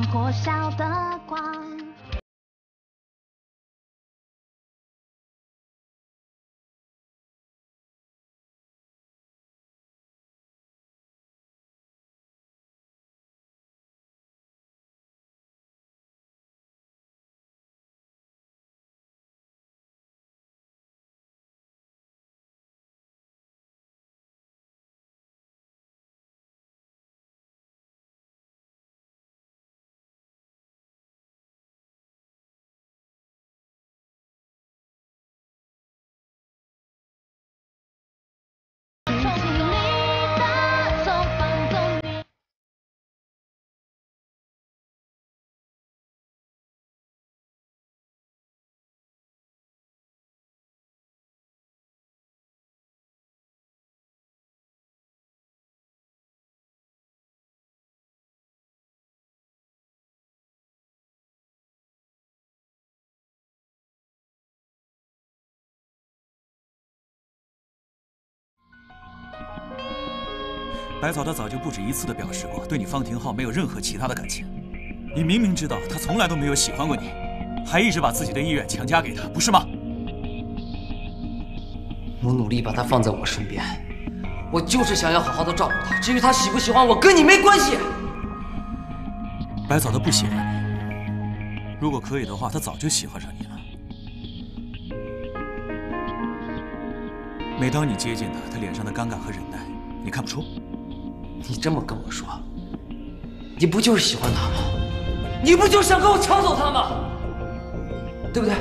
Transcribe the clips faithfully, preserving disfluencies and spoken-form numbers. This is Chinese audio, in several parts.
破晓的光。 白草他早就不止一次的表示过，对你方廷浩没有任何其他的感情。你明明知道他从来都没有喜欢过你，还一直把自己的意愿强加给他，不是吗？ 我努力把他放在我身边，我就是想要好好的照顾他。至于他喜不喜欢我，跟你没关系。 白草他不喜欢你，如果可以的话，他早就喜欢上你了。每当你接近他，他脸上的尴尬和忍耐，你看不出？ 你这么跟我说，你不就是喜欢他吗？你不就是想跟我抢走他吗？对不对？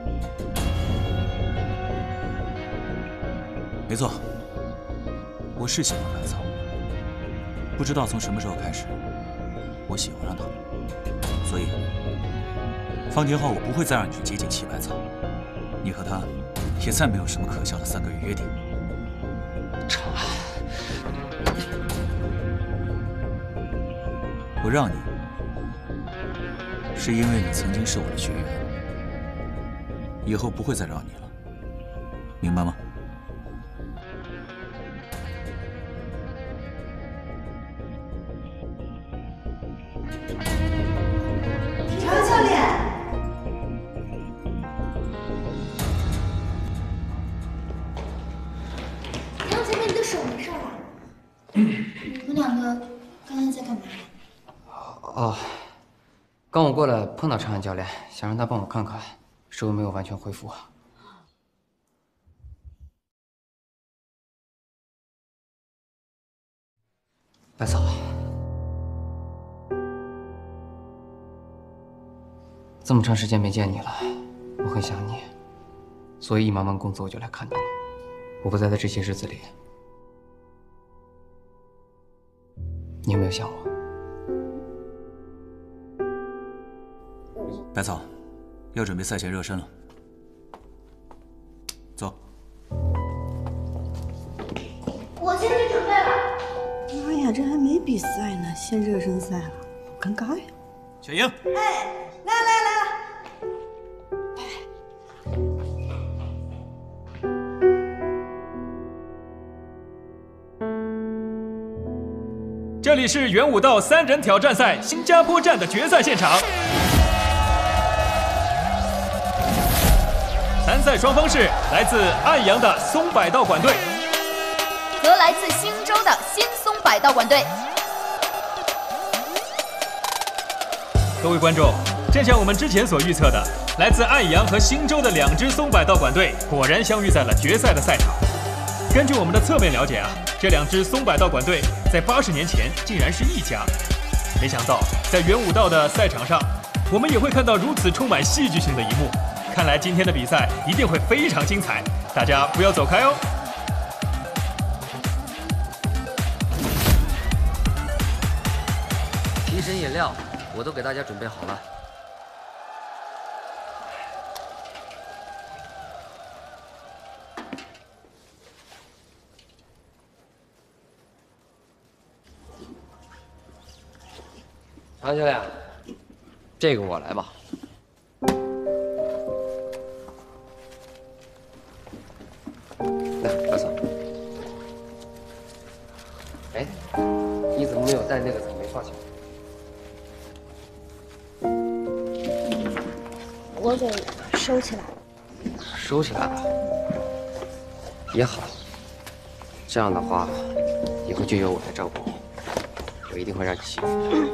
没错，我是喜欢白草。不知道从什么时候开始，我喜欢上他，所以方廷浩，我不会再让你去接近齐百草。你和他也再没有什么可笑的三个月约定。 长安。 我让你，是因为你曾经是我的学员，以后不会再让你了，明白吗？ 张教练， 杨前面，你的手没事吧？你们两个刚才在干嘛呀？ 哦，刚我过来碰到长安教练，想让他帮我看看，手没有完全恢复。白草，这么长时间没见你了，我很想你，所以一忙完工作我就来看你了。我不在的这些日子里，你有没有想我？ 白草，要准备赛前热身了，走。 我先去准备了。 妈呀，这还没比赛呢，先热身赛了，好尴尬呀！ 雪莹， 哎，来来来了。 这里是元武道三人挑战赛新加坡站的决赛现场。 参赛双方是来自安阳的松柏道馆队和来自新州的新松柏道馆队。 各位观众，正像我们之前所预测的，来自安阳和新州的两支松柏道馆队果然相遇在了决赛的赛场。根据我们的侧面了解啊，这两支松柏道馆队在八十年前竟然是一家。没想到在元武道的赛场上，我们也会看到如此充满戏剧性的一幕。 看来今天的比赛一定会非常精彩，大家不要走开哦！ 提神饮料我都给大家准备好了。唐教练，这个我来吧。 来，白草。哎，你怎么没有带那个草莓放进来？ 都给收起来了。 收起来了也好，这样的话，以后就由我来照顾你，我一定会让你幸福的。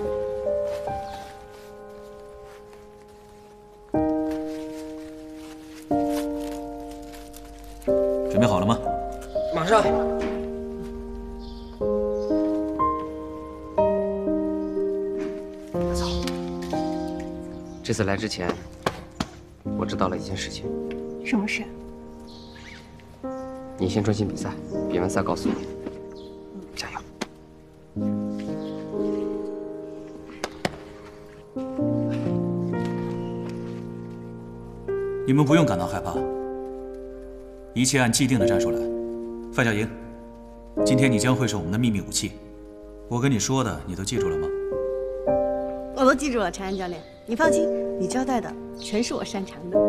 准备好了吗？ 马上。走。这次来之前，我知道了一件事情。 什么事？ 你先专心比赛，比完赛告诉我。加油！ 你们不用感到害怕，一切按既定的战术来。范小莹，今天你将会是我们的秘密武器。我跟你说的，你都记住了吗？ 我都记住了，陈安教练，你放心，你交代的全是我擅长的。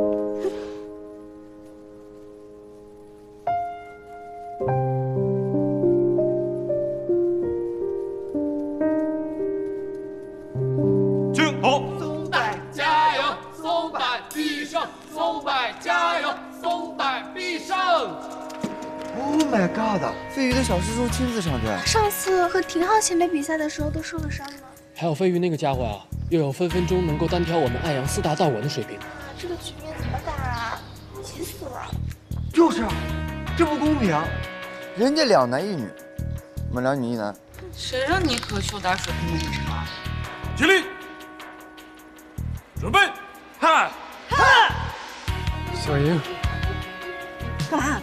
听好， 松柏加油，松柏必胜，松柏加油，松柏必胜。 Oh my god！ 飞鱼的小师叔亲自上阵。 上次和廷浩前辈比赛的时候都受了伤吗？ 还有飞鱼那个家伙啊，又有分分钟能够单挑我们爱阳四大道馆的水平。 这个局面怎么打啊？急死了！ 就是，这不公平。人家两男一女，我们两女一男。 谁让你可球打水平那么差？ 起立，准备，嗨， 嗨！小莹， 干嘛？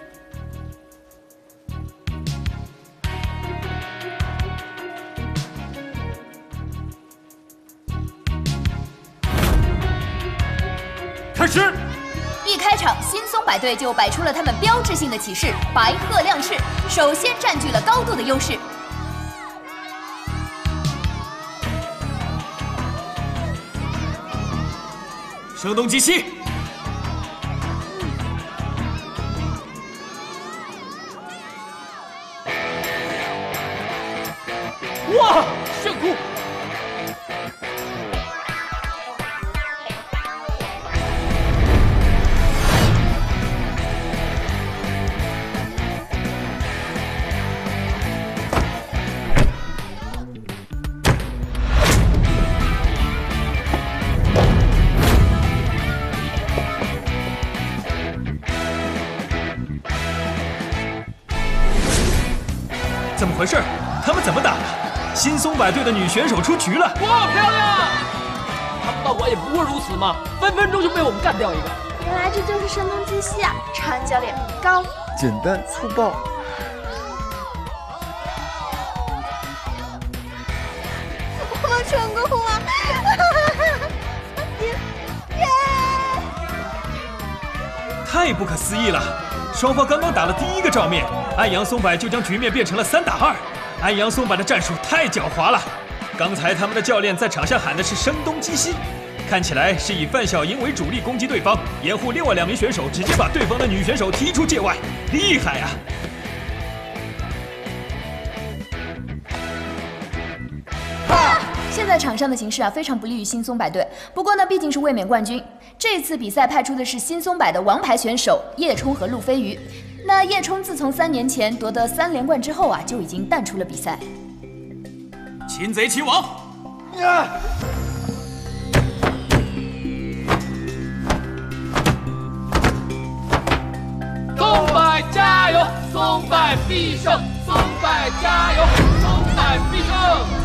开始！ 一开场，新松柏队就摆出了他们标志性的起势，白鹤亮翅，首先占据了高度的优势。 声东击西！ 哇，炫酷！怎么回事？他们怎么打的？新松柏队的女选手出局了！ 哇，漂亮！他们道馆也不过如此嘛，分分钟就被我们干掉一个。 原来这就是声东击西啊！长安教练高， 简单粗暴。 我们成功了！耶！ 太不可思议了！双方刚刚打了第一个照面，安阳松柏就将局面变成了三打二。安阳松柏的战术太狡猾了，刚才他们的教练在场下喊的是声东击西，看起来是以范晓莹为主力攻击对方，掩护另外两名选手直接把对方的女选手踢出界外，厉害啊！ 现在场上的形势啊，非常不利于新松柏队。不过呢，毕竟是卫冕冠军，这次比赛派出的是新松柏的王牌选手叶冲和陆飞鱼。那叶冲自从三年前夺得三连冠之后啊，就已经淡出了比赛。 擒贼擒王！ 呀！ 松柏加油，松柏必胜，松柏加油，松柏必胜。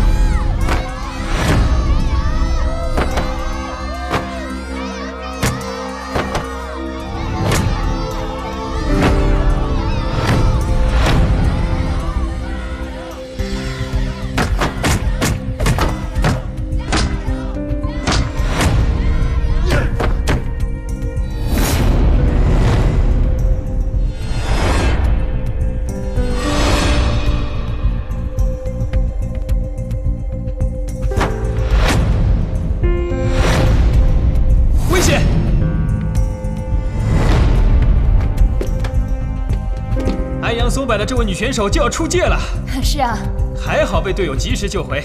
安阳松柏的这位女选手就要出界了。 是啊， 还好被队友及时救回。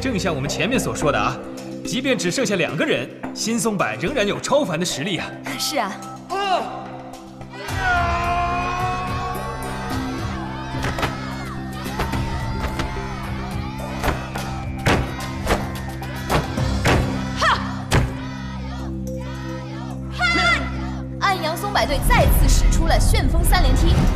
正像我们前面所说的啊，即便只剩下两个人，新松柏仍然有超凡的实力啊。 是啊。暗阳松柏队再次使出了旋风三连踢。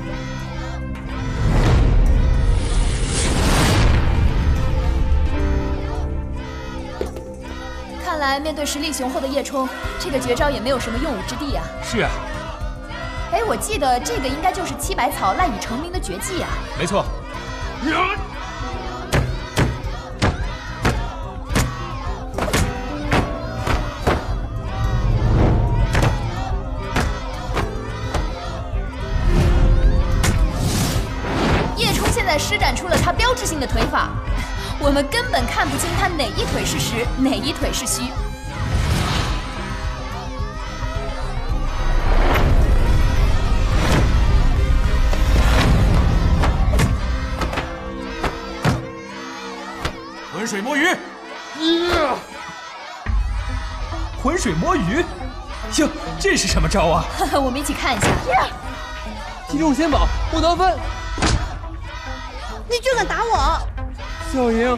看来面对实力雄厚的叶冲，这个绝招也没有什么用武之地啊。 是啊。 哎，我记得这个应该就是七百草赖以成名的绝技啊。 没错。 叶冲现在施展出了他标志性的腿法。 我们根本看不清他哪一腿是实，哪一腿是虚。 浑水摸鱼， 浑水摸鱼，哟，这是什么招啊？ 我们一起看一下。 击中先宝，不得分。 你居敢打我！ 小莹，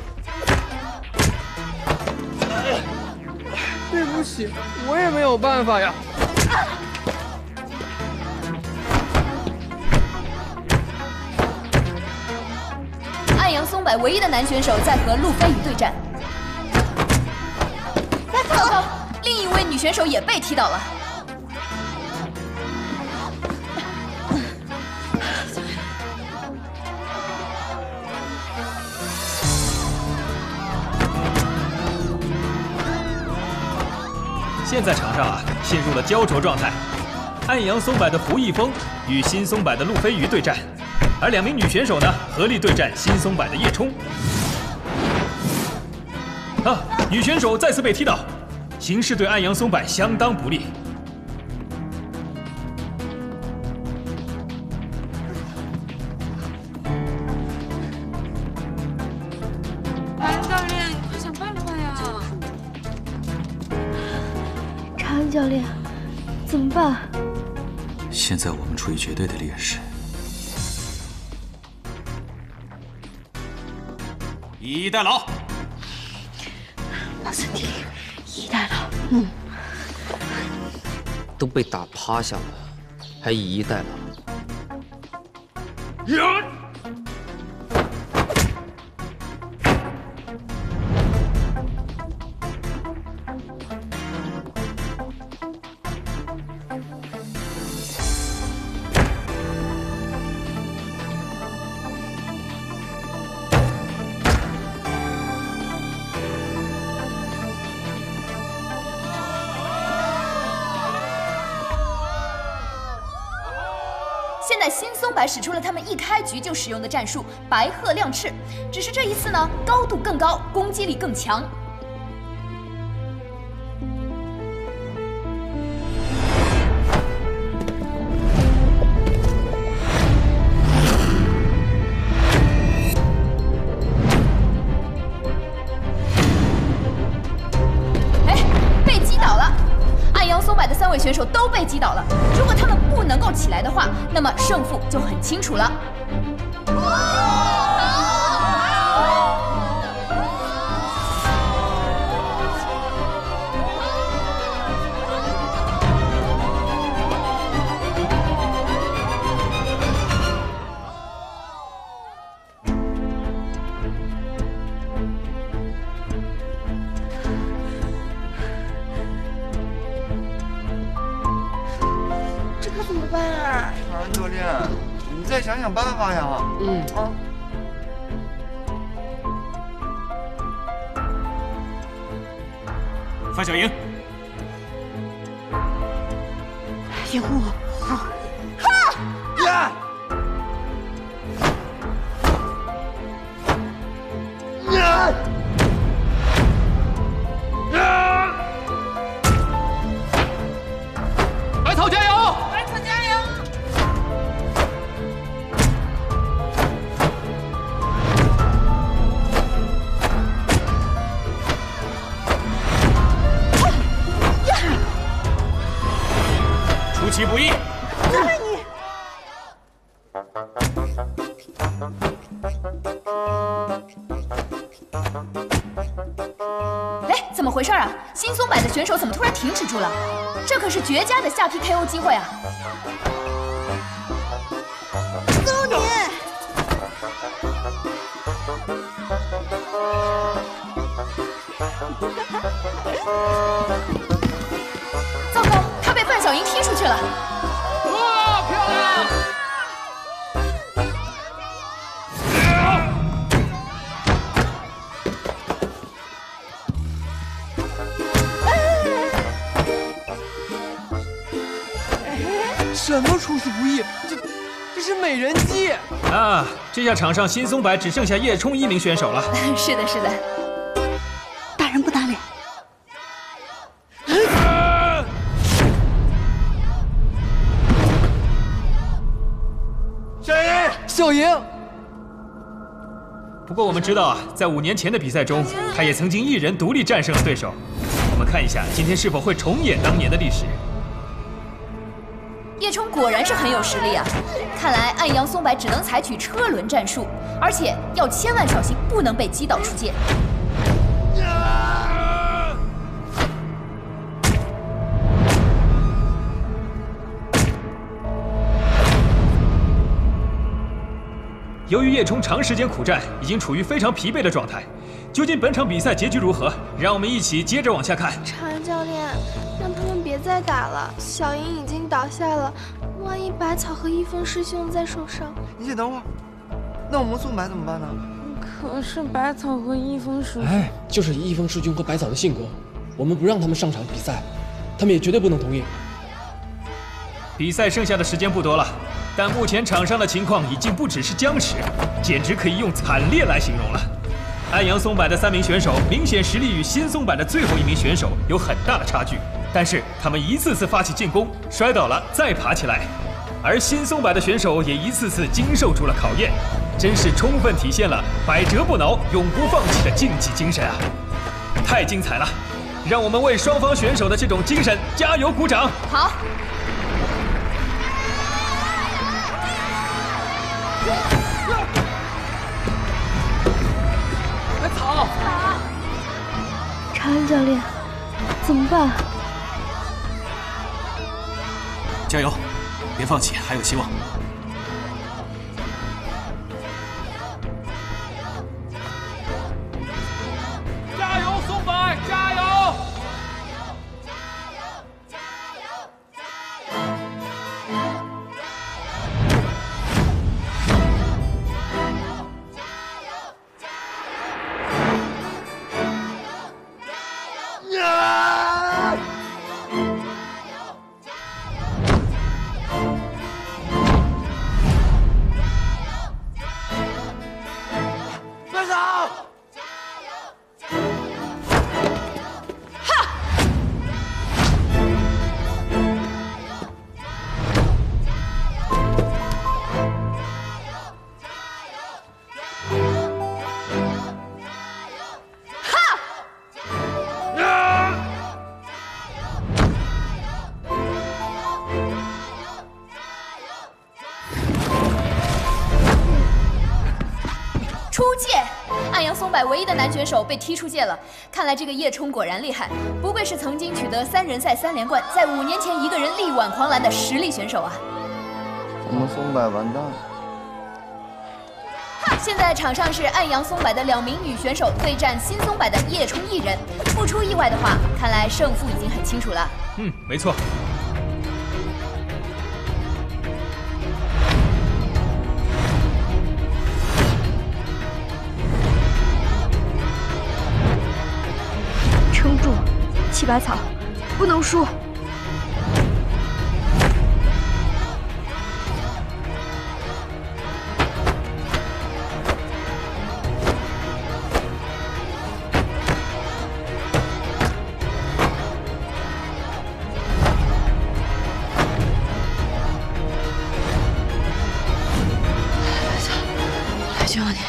对不起，我也没有办法呀。 暗阳松柏唯一的男选手在和陆飞鱼对战。糟糕，另一位女选手也被踢倒了。 现在场上啊，陷入了焦灼状态。暗阳松柏的胡一峰与新松柏的陆飞鱼对战，而两名女选手呢，合力对战新松柏的叶冲。啊，女选手再次被踢倒，形势对暗阳松柏相当不利。 安教练，你快想办法呀！ 长安教练，怎么办？ 现在我们处于绝对的劣势。以逸待劳。 老三弟，以逸待劳。嗯。 都被打趴下了，还以逸待劳。 现在新松柏使出了他们一开局就使用的战术“白鹤亮翅”，只是这一次呢，高度更高，攻击力更强。哎，被击倒了！暗阳松柏的三位选手都被击倒了。如果他们不能够起来的话，那么胜负就很清楚了。 这可怎么办啊？ 长安教练，你再想想办法呀。 嗯啊。 范小莹， 掩护我。好。 呀！呀！ 呀！百草加油！ 百草加油！ 出其不意。 教练你。 哎，怎么回事啊？新松柏的选手怎么突然停止住了？这可是绝佳的下 P K O 机会啊！ 揍你！ 糟糕，他被范晓莹踢出去了。 哇，漂亮！ 什么出师不意？这这是美人计啊！这下场上新松柏只剩下叶冲一名选手了。 是的，是的。 打人不打脸。 小莹， 小莹。 不过我们知道啊，在五年前的比赛中，他也曾经一人独立战胜了对手。我们看一下今天是否会重演当年的历史。 叶冲果然是很有实力啊！看来暗阳松柏只能采取车轮战术，而且要千万小心，不能被击倒出界。 由于叶冲长时间苦战，已经处于非常疲惫的状态。究竟本场比赛结局如何？让我们一起接着往下看。 长安教练，让他们别再打了，小莹已经倒下了，万一百草和一峰师兄再受伤…… 你先等会儿，那我们松柏怎么办呢？ 可是百草和一峰师兄…… 哎，就是以一峰师兄和百草的性格，我们不让他们上场比赛，他们也绝对不能同意。 比赛剩下的时间不多了，但目前场上的情况已经不只是僵持，简直可以用惨烈来形容了。暗阳松柏的三名选手明显实力与新松柏的最后一名选手有很大的差距，但是他们一次次发起进攻，摔倒了再爬起来，而新松柏的选手也一次次经受住了考验，真是充分体现了百折不挠、永不放弃的竞技精神啊！太精彩了，让我们为双方选手的这种精神加油鼓掌！ 好。 百草， 长安教练，怎么办？ 加油，别放弃，还有希望。 加油，松柏，加油！ 出界！暗阳松柏唯一的男选手被踢出界了。看来这个叶冲果然厉害，不愧是曾经取得三人赛三连冠，在五年前一个人力挽狂澜的实力选手啊！ 我们松柏完蛋了。 现在场上是暗阳松柏的两名女选手对战新松柏的叶冲一人。不出意外的话，看来胜负已经很清楚了。 嗯，没错。 撑住，七百草，不能输。 我来救你。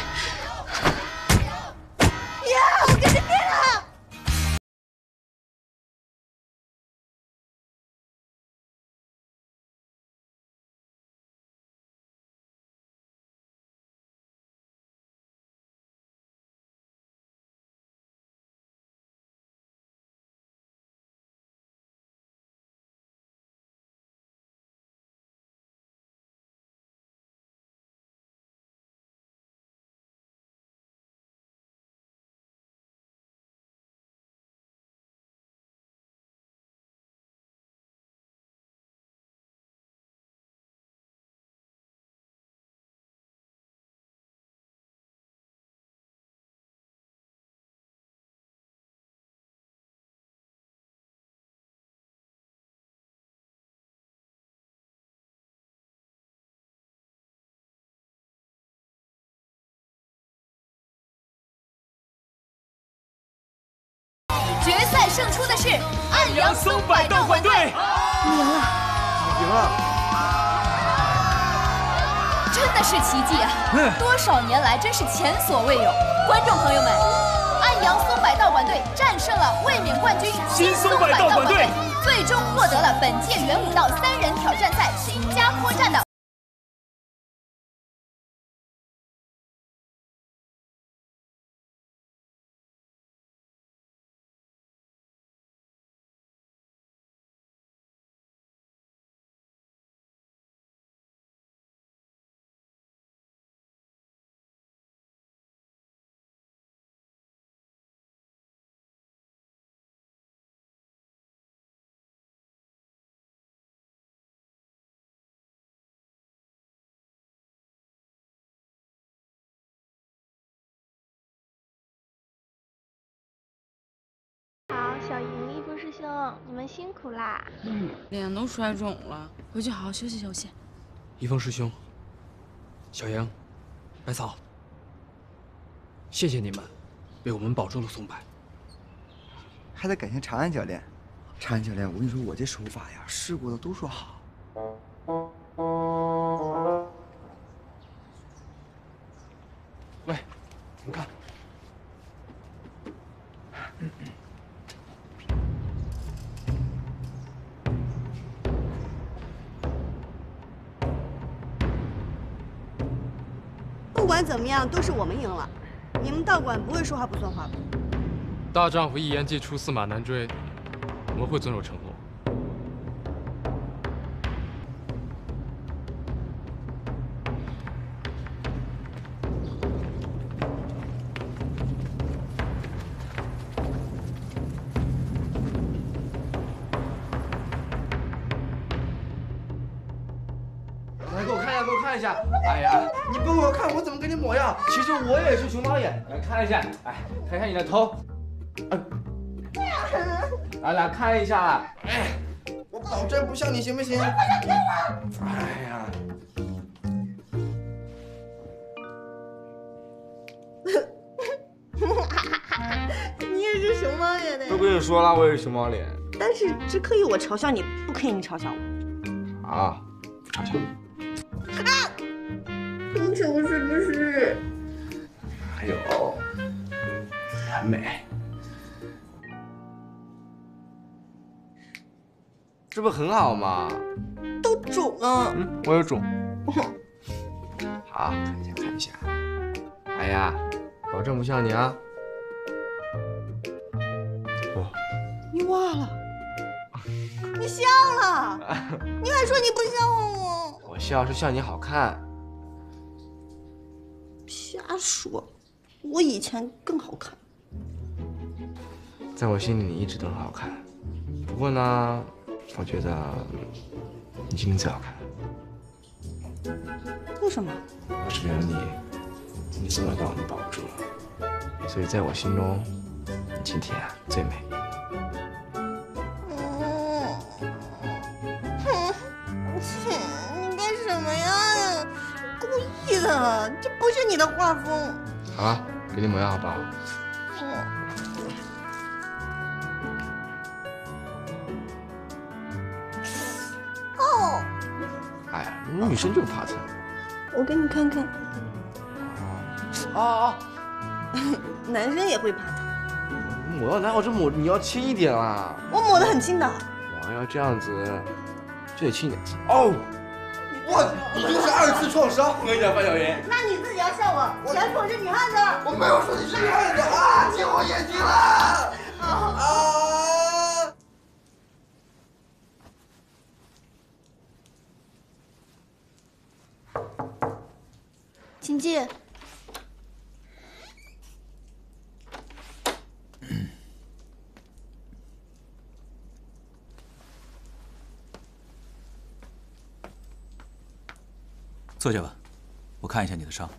胜出的是安阳松柏道馆队。 你赢了， 赢了！ 真的是奇迹啊！多少年来真是前所未有。观众朋友们，安阳松柏道馆队战胜了卫冕冠军新松柏道馆队，最终获得了本届元武道三人挑战赛新加坡站的。 小莹、一峰师兄，你们辛苦啦！ 嗯，脸都摔肿了，回去好好休息休息。 一峰师兄，小杨，百草，谢谢你们，为我们保住了松柏。 还得感谢长安教练。长安教练，我跟你说，我这手法呀，试过的都说好。 喂，你看。 不管怎么样，都是我们赢了。你们道馆不会说话不算话吧？ 大丈夫一言既出，驷马难追，我们会遵守承诺。 来，给我看一下，给我看一下。哎呀，你不给我看，我怎么给你抹药？其实我也是熊猫眼。来看一下，哎，看一下你的头。哎，来来看一下。哎，我保证不像你，行不行？哎呀。 你也是熊猫眼的。 都跟你说了，我也是熊猫脸。 但是只可以我嘲笑你，不可以你嘲笑我。 啊，不嘲笑。 啊！很丑是不是？ 还有，很美。这不很好吗？ 都肿了。 嗯，我有肿。好，看一下，看一下。哎呀，保证不像你啊。哦。 你忘了？你笑了？你还说你不像我？ 我笑是笑你好看。 瞎说，我以前更好看。 在我心里，你一直都很好看。不过呢，我觉得你今天最好看。 为什么？ 我是为了你，你松柏道你保不住了，所以在我心中，你今天最美。 嗯，哼，你干什么呀？故意的，这不是你的画风。 好了，给你抹药好不好？ 哦。 哎呀，女生就怕疼。 我给你看看。 啊啊！ 男生也会怕疼。 抹药哪有这抹？你要轻一点啦。 我抹得很轻的。 我要这样子，就得轻一点。哦。 我你就是二次创伤。 我跟你讲，范晓云。 那你自己要笑我，全说我是女汉子。 我没有说你是女汉子啊！进我眼睛了！啊！ 请进。 坐下吧，我看一下你的伤。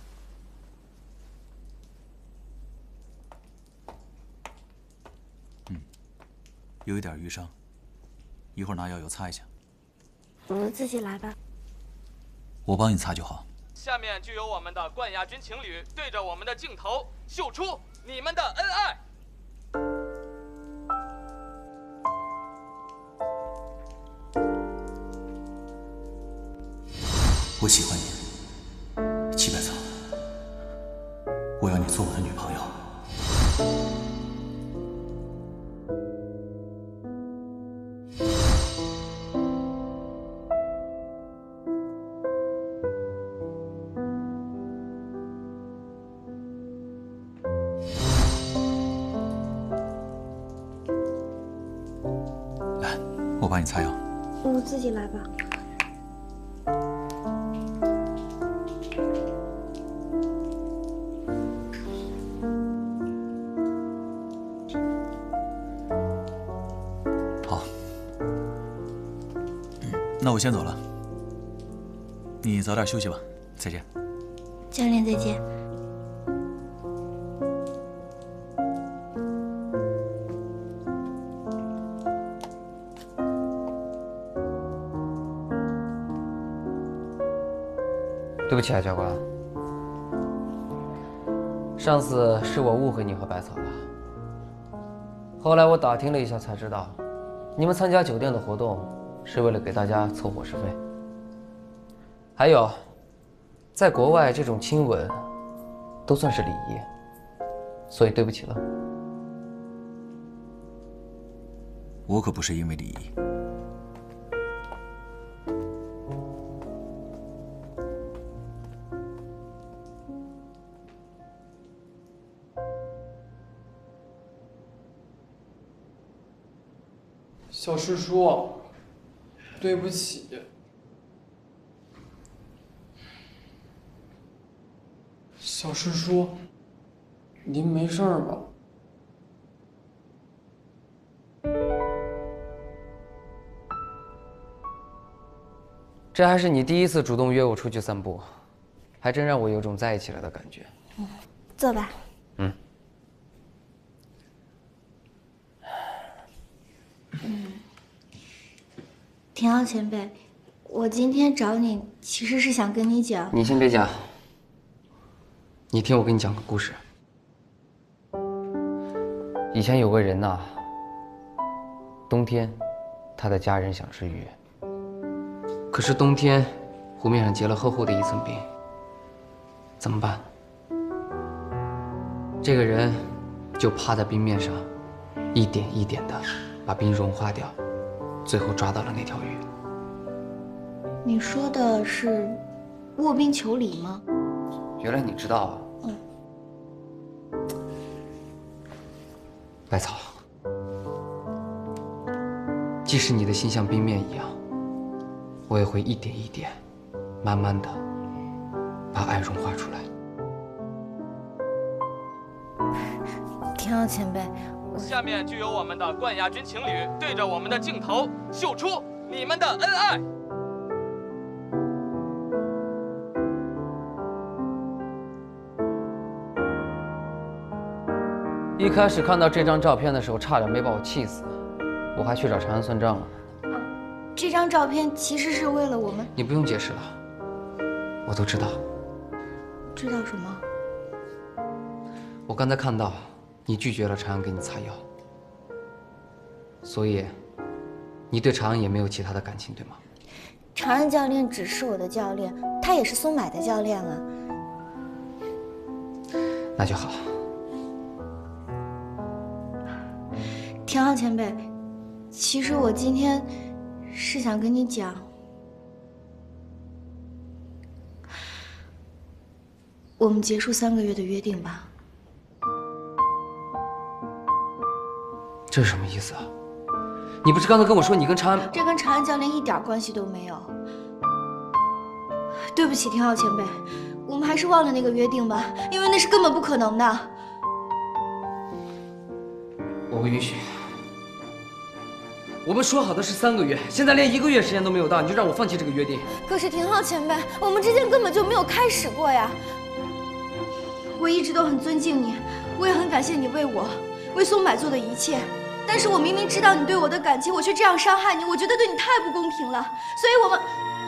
嗯，有一点淤伤，一会儿拿药油擦一下。 我自己来吧。 我帮你擦就好。 下面就由我们的冠亚军情侣对着我们的镜头秀出你们的恩爱。 我喜欢你，齐百草，我要你做我的女朋友。来，我帮你擦药。 我自己来吧。 那我先走了，你早点休息吧，再见。 教练再见。 对不起啊，教官，上次是我误会你和百草了。后来我打听了一下，才知道你们参加酒店的活动。 是为了给大家凑伙食费。还有，在国外这种亲吻都算是礼仪，所以对不起了。 我可不是因为礼仪。 小师叔。 对不起，小师叔，您没事吧？ 这还是你第一次主动约我出去散步，还真让我有种在一起了的感觉。 嗯，坐吧。 嗯。 嗯。 田浩前辈，我今天找你其实是想跟你讲。 你先别讲，你听我给你讲个故事。以前有个人呐，冬天，他的家人想吃鱼，可是冬天湖面上结了厚厚的一层冰，怎么办？这个人就趴在冰面上，一点一点的把冰融化掉。 最后抓到了那条鱼。 你说的是卧冰求鲤吗？ 原来你知道啊。 嗯。 百草，即使你的心像冰面一样，我也会一点一点，慢慢的把爱融化出来。 田浩前辈。 下面就由我们的冠亚军情侣对着我们的镜头秀出你们的恩爱。 一开始看到这张照片的时候，差点没把我气死，我还去找长安算账了。 这张照片其实是为了我们。 你不用解释了，我都知道。 知道什么？ 我刚才看到。 你拒绝了长安给你擦药，所以你对长安也没有其他的感情，对吗？ 长安教练只是我的教练，他也是松柏的教练啊。 那就好。 田浩前辈，其实我今天是想跟你讲，我们结束三个月的约定吧。 这是什么意思啊？你不是刚才跟我说你跟长安…… 这跟长安教练一点关系都没有。对不起，田浩前辈，我们还是忘了那个约定吧，因为那是根本不可能的。 我不允许。我们说好的是三个月，现在连一个月时间都没有到，你就让我放弃这个约定？ 可是田浩前辈，我们之间根本就没有开始过呀。我一直都很尊敬你，我也很感谢你为我、为松柏做的一切。 但是我明明知道你对我的感情，我却这样伤害你，我觉得对你太不公平了。所以，我们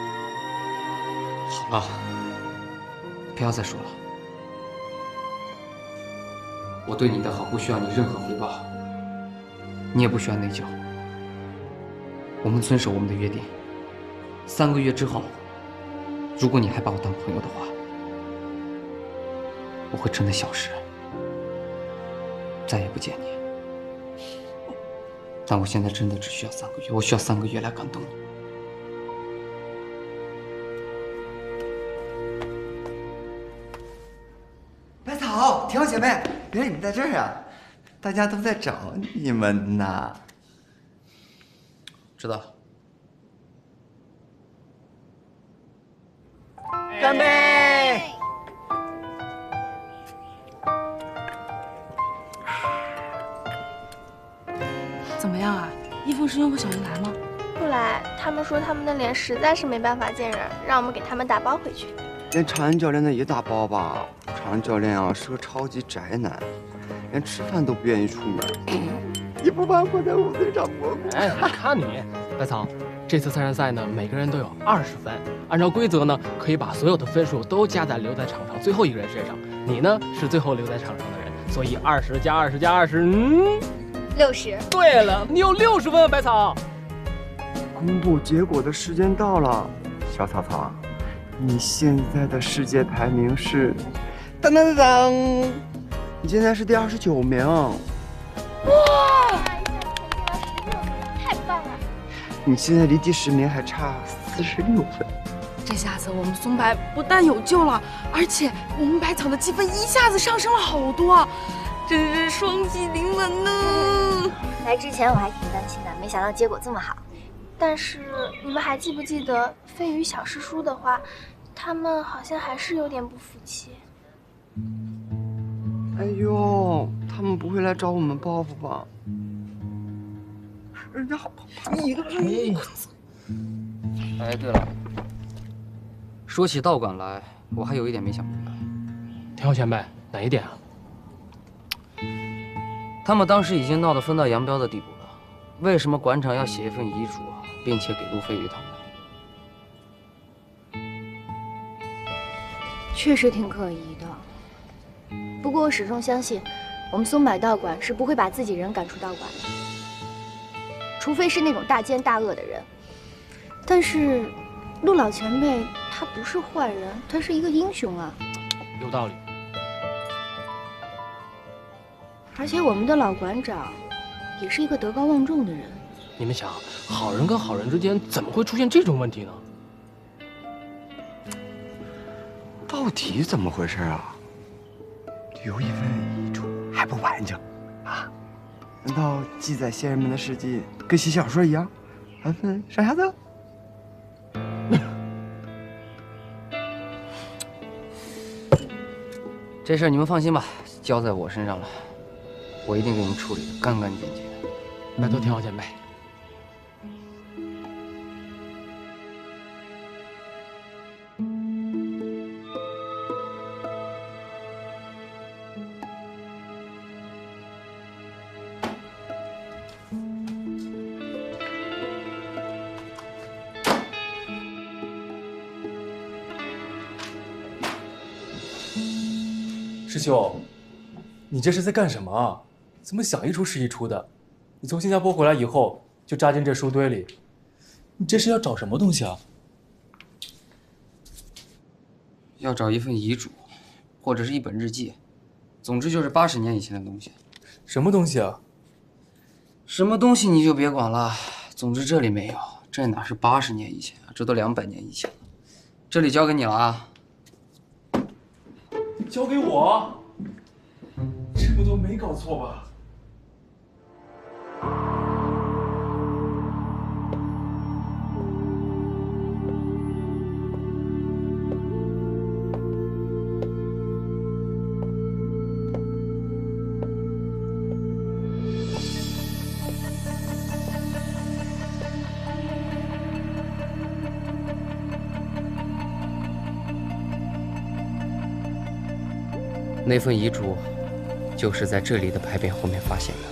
好了，不要再说了。我对你的好不需要你任何回报，你也不需要内疚。我们遵守我们的约定，三个月之后， 如果你还把我当朋友的话，我会真的消失，再也不见你。但我现在真的只需要三个月，我需要三个月来感动你。 百草，田好姐妹，原来你们在这儿啊！大家都在找你们呢。 知道。 干杯！ 怎么样啊？一峰师兄和小英来吗？ 不来，他们说他们的脸实在是没办法见人，让我们给他们打包回去。 连长安教练的也打包吧。长安教练啊是个超级宅男，连吃饭都不愿意出门，也不怕活在屋子里长蘑菇。 哎，你看你，百草，这次参赛呢，每个人都有二十分。按照规则呢，可以把所有的分数都加在留在场上最后一个人身上。你呢是最后留在场上的人，所以二十加二十加二十，嗯， 六十。 对了，你有六十分，百草。 公布结果的时间到了，小草草，你现在的世界排名是，当当当当，你现在是第二十九名。 哇！太棒了！ 你现在离第十名还差四十六分。 这下子我们松柏不但有救了，而且我们百草的积分一下子上升了好多，真是双喜临门呢。 来之前我还挺担心的，没想到结果这么好。 但是你们还记不记得飞鱼小师叔的话？他们好像还是有点不服气。 哎呦，他们不会来找我们报复吧？人家好你个哎！哎，对了，说起道馆来，我还有一点没想明白。 田浩前辈，哪一点啊？ 他们当时已经闹得分道扬镳的地步了，为什么馆长要写一份遗嘱，并且给陆飞鱼他们？ 确实挺可疑的。不过我始终相信，我们松柏道馆是不会把自己人赶出道馆的，除非是那种大奸大恶的人。但是，陆老前辈他不是坏人，他是一个英雄啊。 有道理。 而且我们的老馆长也是一个德高望重的人。 你们想，好人跟好人之间怎么会出现这种问题呢？ 到底怎么回事啊？留一份遗嘱还不完整啊？难道记载先人们的事迹跟写小说一样，还分上下册？ 这事儿你们放心吧，交在我身上了，我一定给你们处理的干干净净的。 拜托田浩前辈。 师兄，你这是在干什么啊？怎么想一出是一出的？你从新加坡回来以后就扎进这书堆里，你这是要找什么东西啊？ 要找一份遗嘱，或者是一本日记，总之就是八十年以前的东西。 什么东西啊？ 什么东西你就别管了，总之这里没有，这哪是八十年以前啊，这都两百年以前了。这里交给你了啊。 交给我？这不都没搞错吧？ 那份遗嘱，就是在这里的牌匾后面发现的。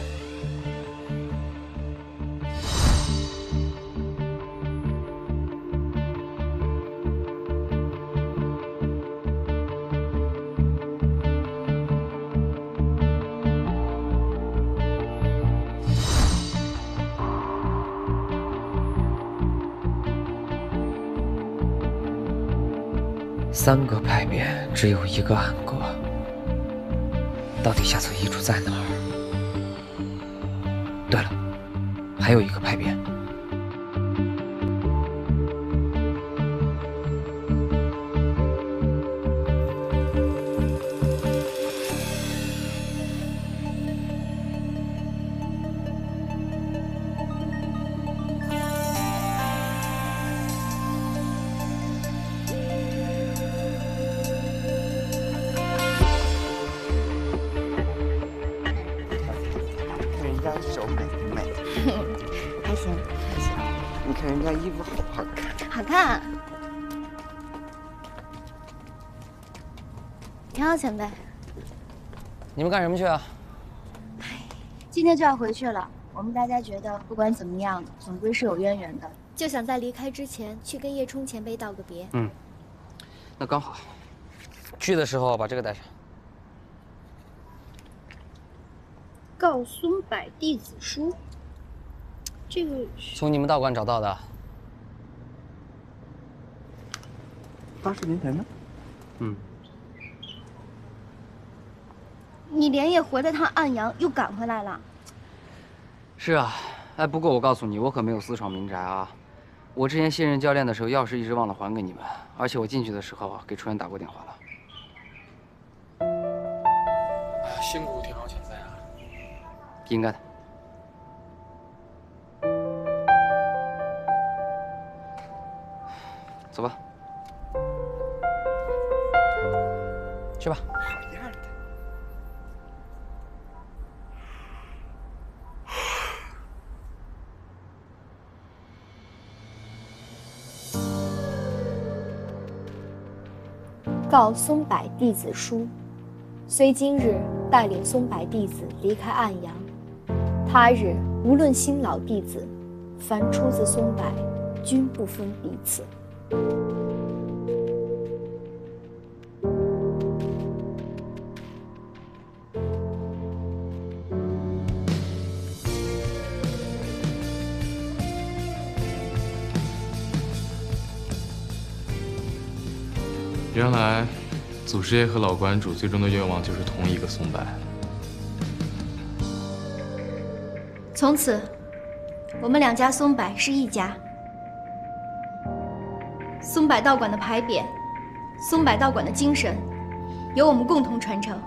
三个牌匾，只有一个暗格，到底下册遗嘱在哪儿？对了，还有一个牌匾。 手美不美？ 还行，还行。 你看人家衣服好好看， 好看。挺好，前辈。 你们干什么去啊？ 今天就要回去了。我们大家觉得，不管怎么样，总归是有渊源的， 就想在离开之前去跟叶冲前辈道个别。 嗯，那刚好。去的时候把这个带上。 告松柏弟子书，这个从你们道观找到的。 八十年前的。嗯。 你连夜回了趟安阳，又赶回来了。 是啊，哎，不过我告诉你，我可没有私闯民宅啊。我之前卸任教练的时候，钥匙一直忘了还给你们，而且我进去的时候给初原打过电话了。 辛苦天豪前辈啊。 应该的。走吧，去吧。 好样的！ 告松柏弟子书，虽今日带领松柏弟子离开安阳。 他日无论新老弟子，凡出自松柏，均不分彼此。 原来，祖师爷和老馆主最终的愿望就是同一个松柏。 从此，我们两家松柏是一家。松柏道馆的牌匾，松柏道馆的精神，由我们共同传承。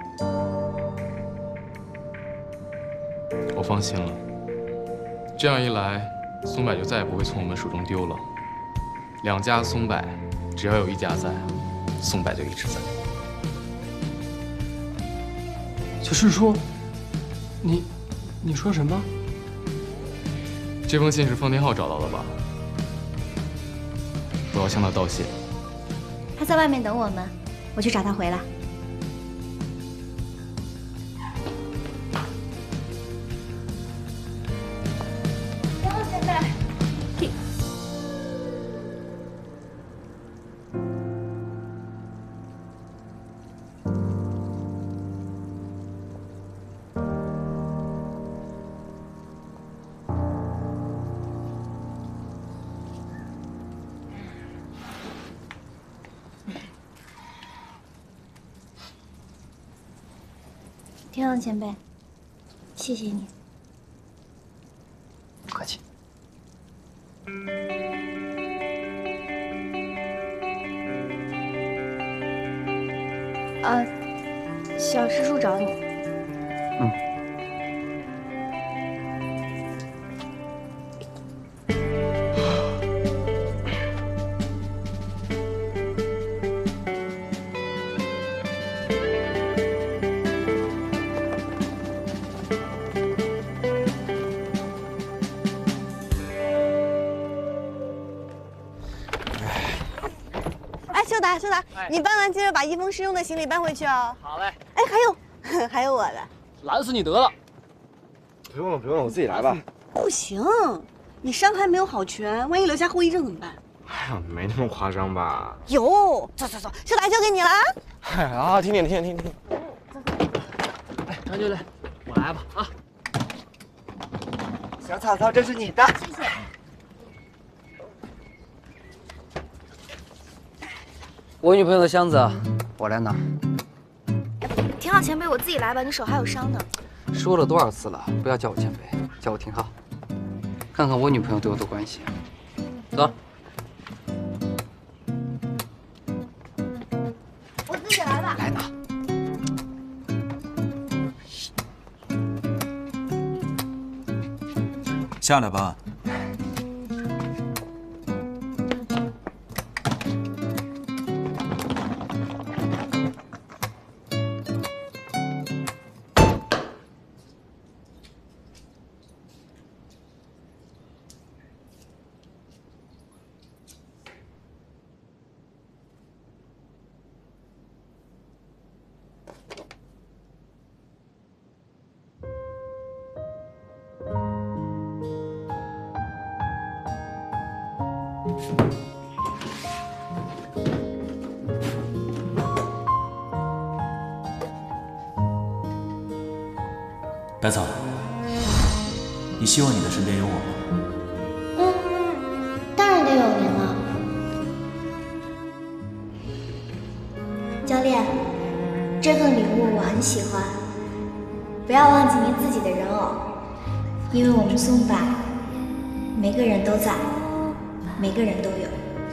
我放心了。这样一来，松柏就再也不会从我们手中丢了。两家松柏，只要有一家在，松柏就一直在。 就是说，你，你说什么？ 这封信是方天浩找到的吧？我要向他道谢。 他在外面等我们，我去找他回来。天浩前辈，天浩前辈，谢谢你。 不客气。 呃，小师叔找你。 嗯。 秀达，秀达，你搬完记得把一封师兄的行李搬回去哦。 好嘞。 哎，还有，还有我的。 拦死你得了。 不用了，不用了，我自己来吧。 不行，你伤还没有好全，万一留下后遗症怎么办？ 哎呀，没那么夸张吧？ 有，走走走，秀达交给你了啊。 哎啊，听听听听听。 哎，张教练，我来吧啊。 小草草，这是你的。 谢谢。 我女朋友的箱子我来拿。 廷浩前辈，我自己来吧，你手还有伤呢。 说了多少次了，不要叫我前辈，叫我廷浩。看看我女朋友对我的关系。走。 我自己来吧。 来拿。 下来吧。 百草，你希望你的身边有我吗？ 嗯，当然得有您了。教练，这份礼物我很喜欢，不要忘记您自己的人偶，因为我们松柏每个人都在，每个人都有。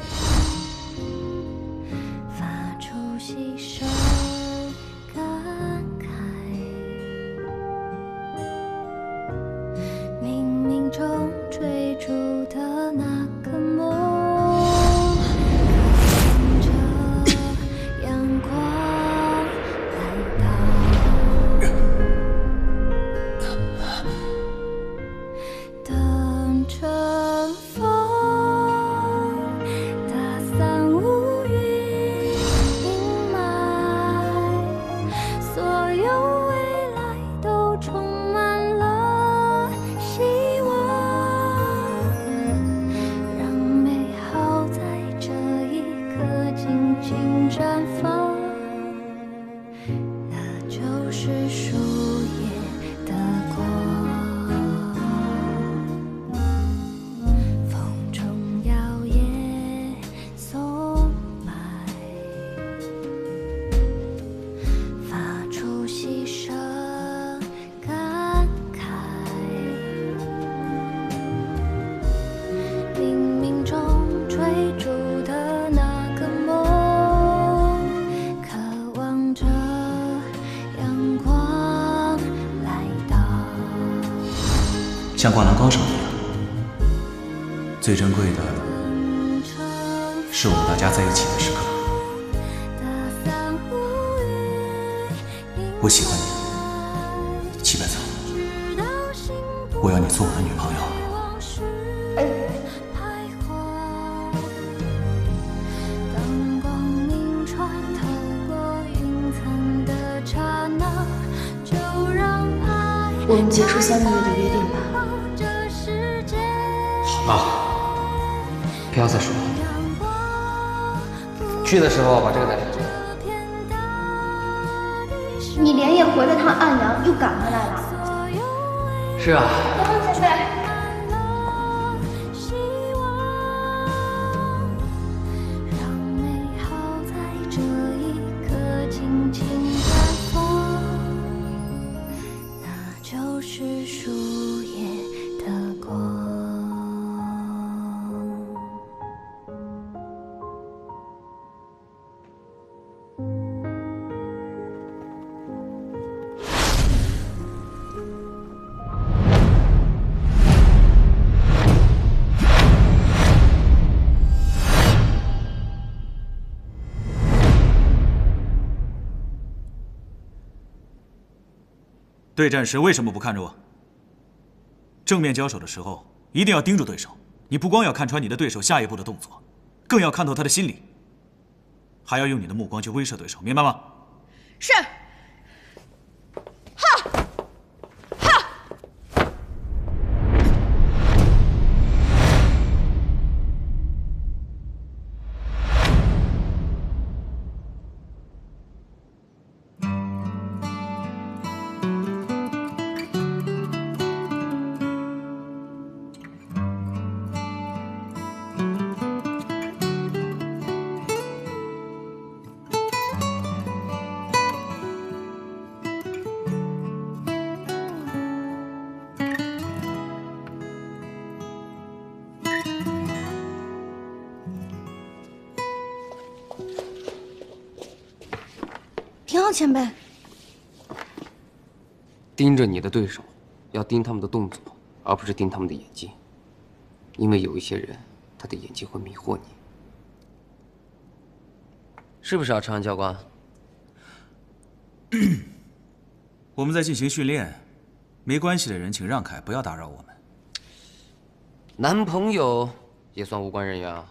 像灌篮高手一样，最珍贵的是我们大家在一起的时刻。我喜欢你，齐百草，我要你做我的女朋友。 我们结束三个月的约定吧。 好了，不要再说了。去的时候把这个带上。 你连夜回了趟安阳，又赶回来了。 是啊。 前辈。 对战时为什么不看着我？正面交手的时候一定要盯住对手，你不光要看穿你的对手下一步的动作，更要看透他的心理，还要用你的目光去威慑对手，明白吗？ 是。哈，哈。 挺好，前辈。 盯着你的对手，要盯他们的动作，而不是盯他们的眼睛，因为有一些人，他的眼睛会迷惑你，是不是啊，长安教官？ 我们在进行训练，没关系的人请让开，不要打扰我们。 男朋友也算无关人员啊。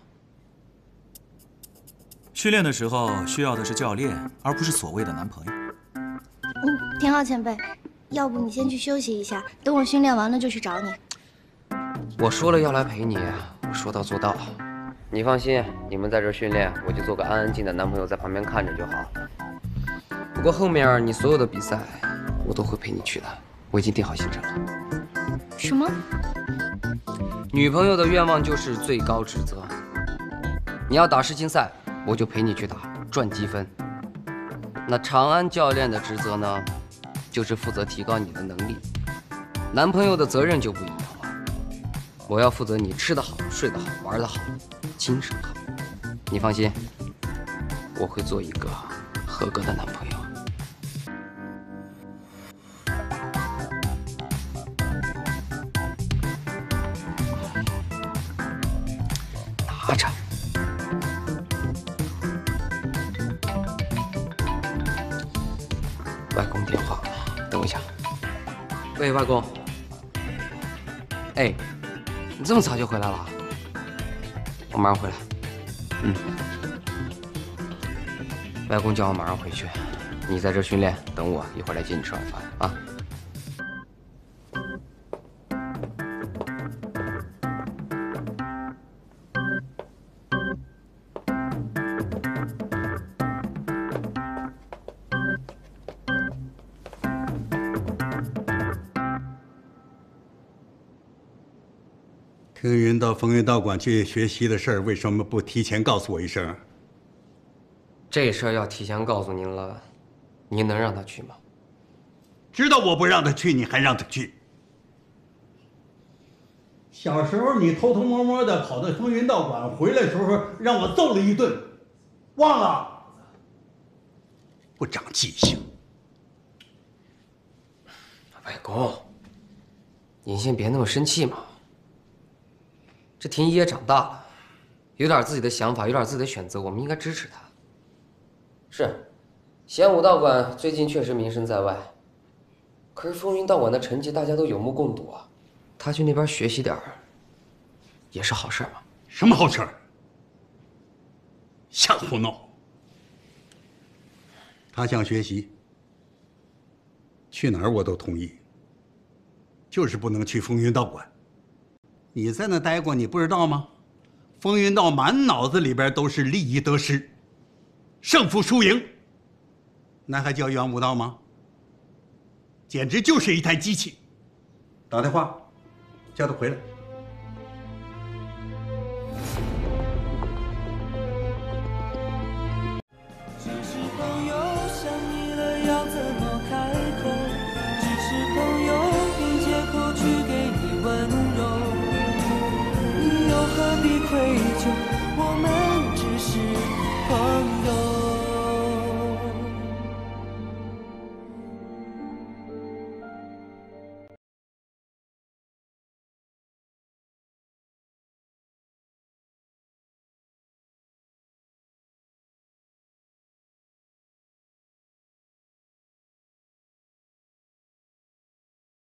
训练的时候需要的是教练，而不是所谓的男朋友。 嗯，挺好，前辈。要不你先去休息一下，等我训练完了就去找你。 我说了要来陪你，我说到做到。你放心，你们在这训练，我就做个安安静的男朋友在旁边看着就好。不过后面你所有的比赛，我都会陪你去的，我已经定好行程了。 什么？ 女朋友的愿望就是最高职责。你要打世青赛，我就陪你去打，赚积分。那长安教练的职责呢，就是负责提高你的能力。男朋友的责任就不一样了，我要负责你吃得好、睡得好、玩得好、精神好。你放心，我会做一个合格的男朋友。拿着。外公电话，等我一下。喂，外公。哎，你这么早就回来了？我马上回来。嗯。外公叫我马上回去，你在这训练，等我一会儿来接你吃晚饭啊。 听云到风云道馆去学习的事儿，为什么不提前告诉我一声？ 这事儿要提前告诉您了，您能让他去吗？ 知道我不让他去，你还让他去？小时候你偷偷摸摸的跑到风云道馆，回来的时候让我揍了一顿，忘了？不长记性。 外公，您先别那么生气嘛。这婷宜也长大了，有点自己的想法，有点自己的选择，我们应该支持她。是，玄武道馆最近确实名声在外，可是风云道馆的成绩大家都有目共睹啊。她去那边学习点儿，也是好事嘛。 什么好事？瞎胡闹！她想学习，去哪儿我都同意，就是不能去风云道馆。你在那待过，你不知道吗？风云道满脑子里边都是利益得失，胜负输赢，那还叫元武道吗？简直就是一台机器。打电话叫他回来。 只是朋友想你了，要怎么开口？只是朋友凭借口去给你温柔。何必愧疚？我们只是